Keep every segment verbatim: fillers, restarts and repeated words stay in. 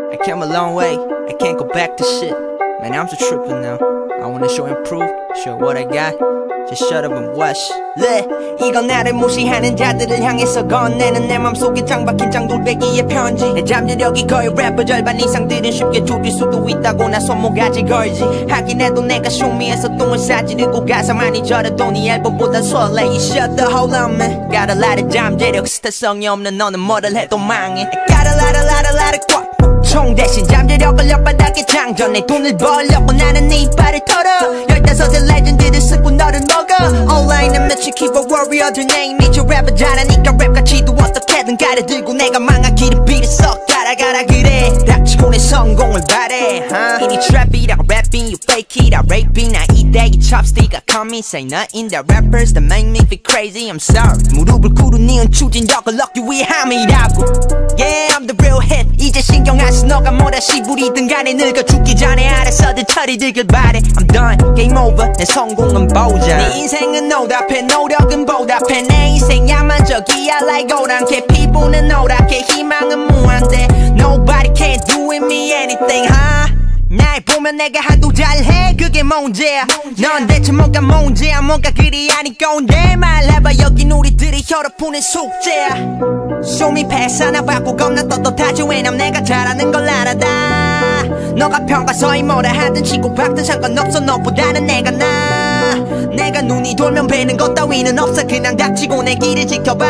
I came a long way, I can't go back to shit. Man, I'm just tripping now. I wanna show and prove, show what I got. Just shut up and watch. 네, 이건 나를 무시하는 자들을 향해서 건네는 내 맘속에 장박힌 장돌배기의 편지. 내 잠재력이 거의 래퍼 절반 이상들은 쉽게 죽일 수도 있다고 나 손모가지 걸지. 하긴 해도 내가 쇼미에서 똥을 싸지르고 가사만이 저래도 네 앨범보단 설레. You shut the hell up man. Got a lot of 잠재력 스타성이 없는 너는 뭐를 해도 망해. I got a lot a lot a lot of 꽉 총 대신 잠재력을 옆바닥에 장전해. 돈을 벌려고 나는 네 이빨을 털어. 열다섯의 레전드를 쓰고 너를 먹어. 온라인은 며칠 keyboard warrior들 네임이 저 랩을 잘하니까 랩같이도 어떻게든 가려들고 내가 망하기를 빌었어. 가라가라 그래 닥치고 내 성공을 바래. huh? 이니 트랩이라 랩인 you fake it I raping 나 이대의 chopstick I come in say nothing. The rappers that make me feel crazy I'm sorry. 무릎을 꿇은 니은 추진력을 얻기 위해 함이라고. Yeah I'm the real hit. 이제 신경 안 써 너가 뭐라 시부리든 간에 늙어 죽기 전에 알아서들 처리 들길 바래. I'm done game over 내 성공은 보자. 네 인생은 노답해 노력은 보답해. 내 인생 야만적이야 like 오랑캐. 피부는 노랗게 희망은 무한대. Nobody can do with me anything huh? 날 보면 내가 하도 잘해 그게 문제야. 넌 대체 뭔가 문제야. 뭔가 그리 아닌 건데 말해봐. 여긴 우리들이 혈압푸는 숙제야. Show me pass 하나 받고 겁나 떳떳하지. 왜냐면 내가 잘하는 걸 알아다. 너가 평가서이 뭐라 하든 치고 박든 상관없어. 너보다는 내가 나. 내가 눈이 돌면 배는 것 따위는 없어. 그냥 닥치고 내 길을 지켜봐.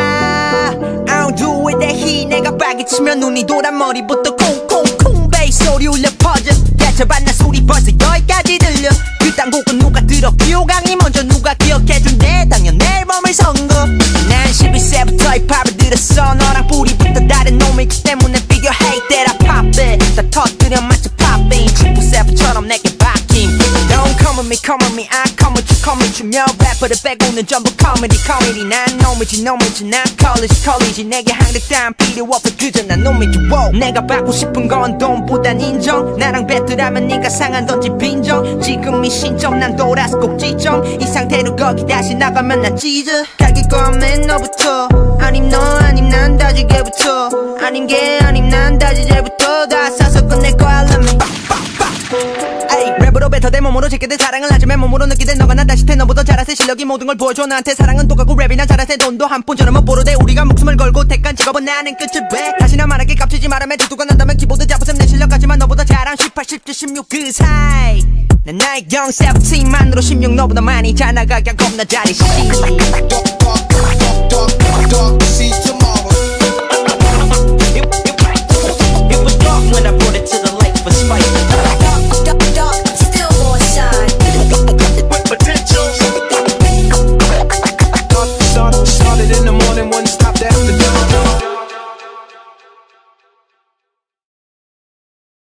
I don't do it that heat. 내가 빠개치면 눈이 돌아 머리부터 콩콩콩 베이스 소리 울려 퍼져. 대처받나 소리 벌써 여기까지 들려. 그딴 곡은 누가 들어. 비호강이 먼저 누가 기억해준대. 당연 내 앨범을 선거. 난 십일 세부터 힙합을 들었어. 너랑 뿌리부터 다른 놈이기 때문에 figure hate that I pop it. 다 터뜨려 마치 팝인 십구 세부처럼 내게 박힌. Don't come with me come with me I come with you come with you. 몇 래퍼를 빼고는 전부 코미디 코미디. 난 놈이지 놈이지 난 컬리지 컬리지. 내게 항상 필요 없어 그저 난 놈이지. wow. 내가 받고 싶은 건 돈보단 인정. 나랑 배틀하면 네가 상한던지 빈정. 지금 이 신점 난 돌아서 꼭지점. 이 상태로 거기 다시 나가면 난 찢어. 가길 거면 너부터. 아님 너 아님 난 다지게부터. 아님 게 아님 난 다지제부터. 다 싸서 끝낼 거야 let me 에이 랩으로 뱉어대 몸으로 짓게 된 사랑을 하지만 몸으로 느끼대. 너가 나 다시 태 너보다 잘하세. 실력이 모든 걸 보여줘 나한테. 사랑은 똑같고 랩이나 잘하세. 돈도 한 푼처럼 못 벌어대. 우리가 목숨을 걸고 택한 직업은 나는 끝을 배. 다시나 말하기 깝치지 말아매. 두두가 난다면 키보드 잡으셈 내 실력까지만 너보다 잘한 십팔, 십칠, 십육 그 사이. 난 나의 영 십칠만으로 십육 너보다 많이 잘 나가게 겁나 잘해 씨.